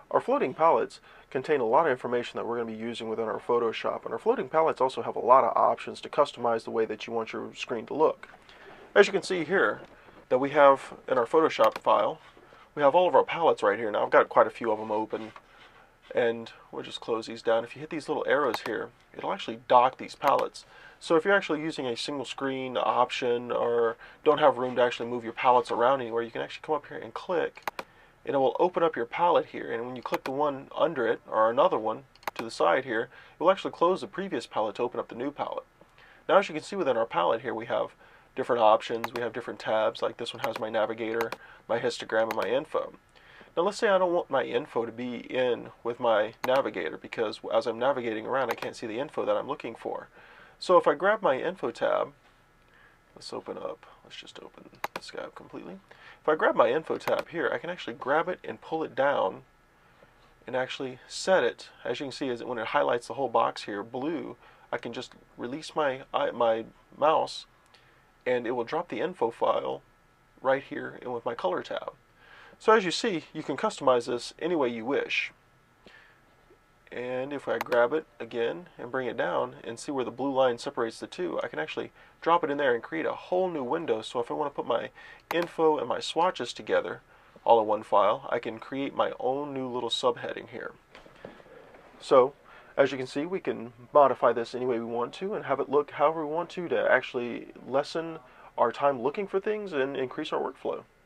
Our floating palettes contain a lot of information that we're going to be using within our Photoshop, and our floating palettes also have a lot of options to customize the way that you want your screen to look. As you can see here, that we have in our Photoshop file, we have all of our palettes right here. Now I've got quite a few of them open, and we'll just close these down. If you hit these little arrows here, it'll actually dock these palettes. So if you're actually using a single screen option or don't have room to actually move your palettes around anywhere, you can actually come up here and click, and it will open up your palette here. And when you click the one under it, or another one to the side here, it will actually close the previous palette to open up the new palette. Now as you can see within our palette here, we have different options, we have different tabs, like this one has my navigator, my histogram, and my info. Now let's say I don't want my info to be in with my navigator, because as I'm navigating around I can't see the info that I'm looking for. So if I grab my info tab, let's just open this guy up completely. If I grab my info tab here, I can actually grab it and pull it down and actually set it. As you can see, when it highlights the whole box here blue, I can just release my mouse and it will drop the info file right here in with my color tab. So as you see, you can customize this any way you wish. And if I grab it again and bring it down and see where the blue line separates the two, I can actually drop it in there and create a whole new window. So if I want to put my info and my swatches together all in one file, I can create my own new little subheading here. So as you can see, we can modify this any way we want to and have it look however we want to actually lessen our time looking for things and increase our workflow.